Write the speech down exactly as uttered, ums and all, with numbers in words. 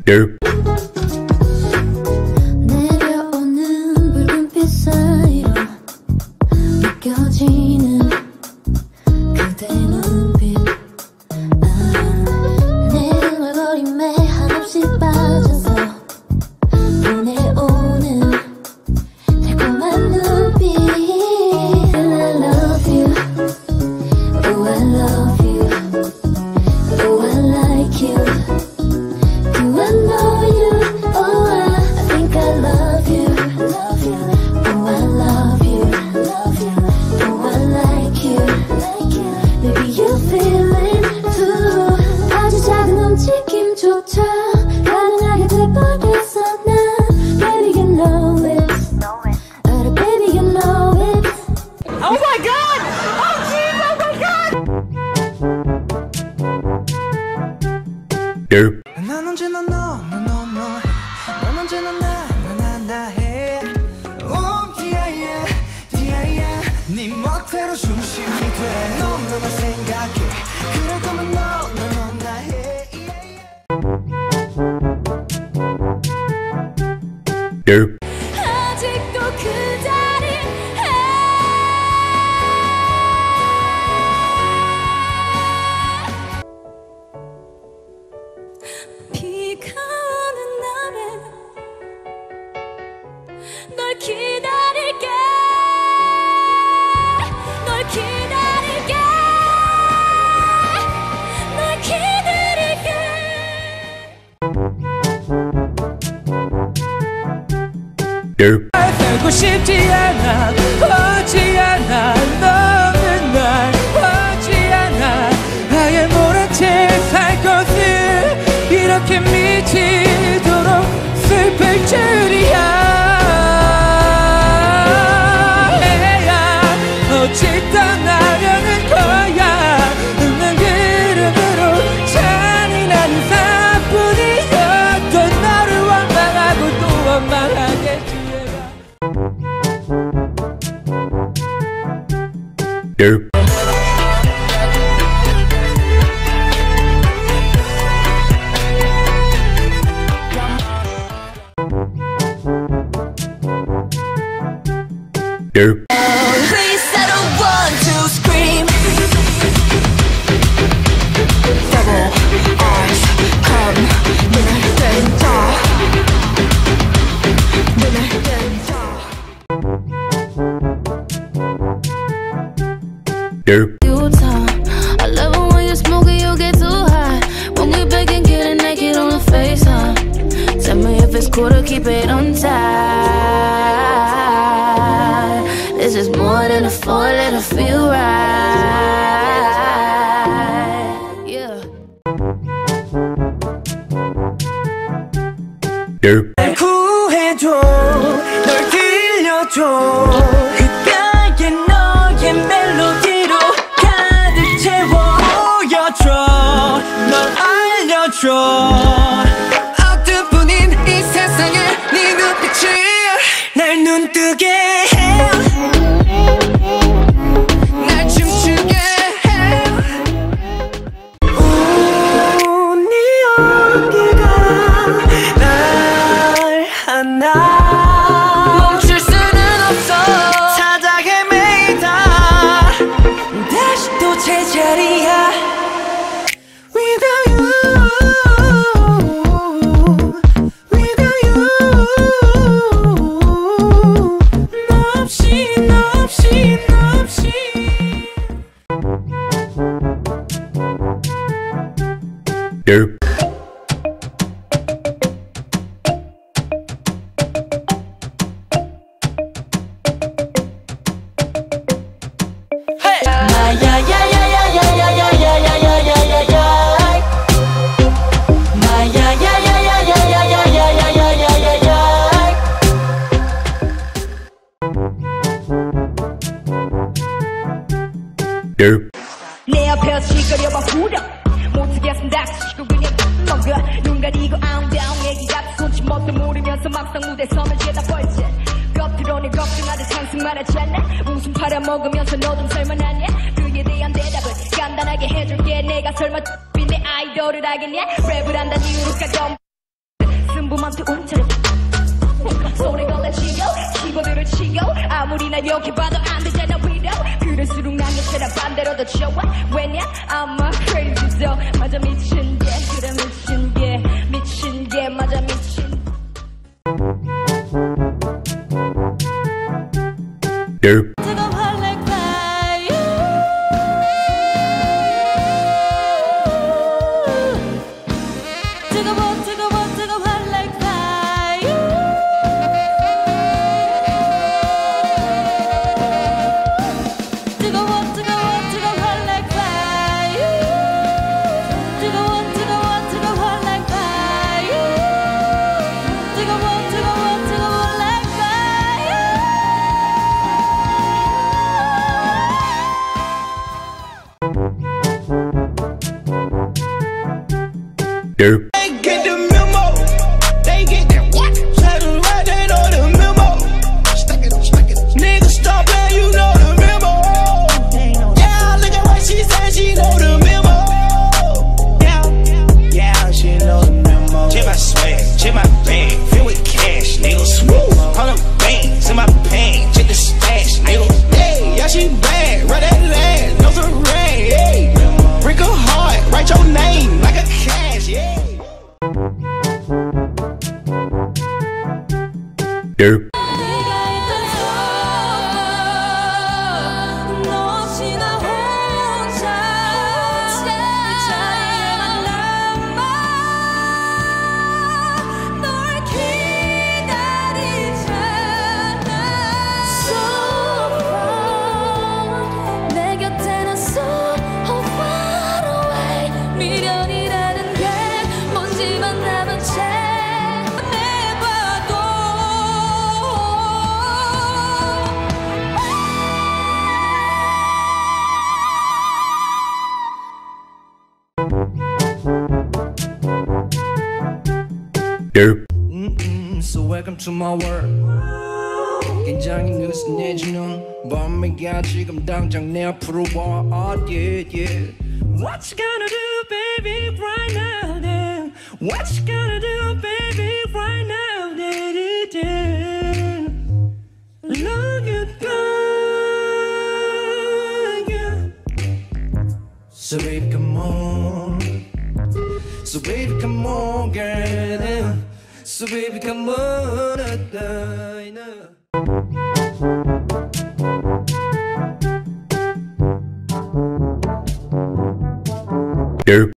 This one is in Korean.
Derp. 내려오는 붉은빛 사이로 느껴지는 그대 눈빛. 아, 내 얼굴임에 한없이 빠져서 보내오는 달콤한 눈빛. I love you, oh I love you, oh I like you. Do I know you? Oh I, I think I love you, love you. Oh I love you, love you. Oh I like you, like you. Maybe you feel it too. 아주 작은 움직임조차 가능하게 돼버렸어 난. Baby you know it, oh baby you know it. Oh my god! Oh jeez, oh my god! Derp. 난 언제나 너, 너, 너, 너. 넌 언제나 나, 나, 나, 나 해. Oh yeah, yeah, yeah, yeah. 네 멋대로 중심이 돼. 넌 너만 생각해. 그럴 거면 너, 너, 너, 나 해. Yeah, yeah. Derp. 아직도 그 자리에 비가 오는 날에 널 기다릴게, 널 기다릴게, 널 기다릴게. Derp. 살고 싶지 않아, 오지 않아. 너는 날 오지 않아. 아예 모른 채 살 것을 이렇게 미치도록 슬플 줄이야. 해야 어찌 떠나려는 거야. 웃는 그릇으로 잔인한 사뿐이었던 너를 원망하고 또 원망하겠지. Derp. Derp. Please I don't want to scream. Double eyes come 눈을 뜬다, 눈을 뜬다. Derp. You talk, I love it when you smoke and you get too high. When we back and getting naked on the FaceTime. Tell me if it's cool to keep it on tight. This is more than a four, let it feel right. Yeah. Derp. 날 구해줘, 널 들려줘. 그가의 너의 멜로디로 가득 채워 보여줘. 널 알려줘. 어두분인 이 세상에 네 눈빛이 날 눈뜨게 해. 날 춤추게 해. 오, 네 온기가 날 하나 멈출 수는 없어. 찾아 헤매이다 다시 또 제자리야. Without you, without you. 너 없이, 너 없이, 너 없이. Derp. Derp. 내 앞에서 시끄러워 부려 못 쓰겠음 닥치고 그냥 먹어. 눈 가리고 아웅다웅 얘기 같은 손짓 뭣도 모르면서 막상 무대 선을 죄다 벌지. 겉으로는 걱정하듯 상승 말하잖아. 웃음 팔아먹으면서 너 좀 설만하냐. 그에 대한 대답을 간단하게 해줄게. 내가 설마 내 아이돌을 알겠냐. 랩을 한다는 이유로 가끔 궁금한데 운차려 손에 걸레치고 친구들을 치고 아무리 날 여기 봐도 안 되잖아 위로 그럴수록 난 여태나 반대로 더 좋아 왜냐 I'm a crazy so 맞아 미친 게 그래 미친 게 미친 게 맞아 미친 Derp. Derp. They get the memo. They get that what? Slide them right, they know the memo. Stuck it, stuck it. Nigga, stop that, you know the memo. Yeah, look at what she said, she know the memo. Yeah, yeah, she know the memo. Check my swag, check my bag, filled with cash, nigga. Smooth, all them bangs in my pants, check the stash, nigga. Hey, yeah, she bad, right that land, no some rain. Hey, break her heart, write your name like a cash, yeah. Derp. Derp. Mm-mm, so welcome to my world. 굉장히 느슨해지는 밤이야 지금 당장 내 앞으로 와. Oh, yeah, yeah. What you gonna do, baby, right now, then? What you gonna do, baby, right now, then? then? Look at God, yeah. So baby, come on. So baby, come on, girl. So baby, come on, I know. Derp.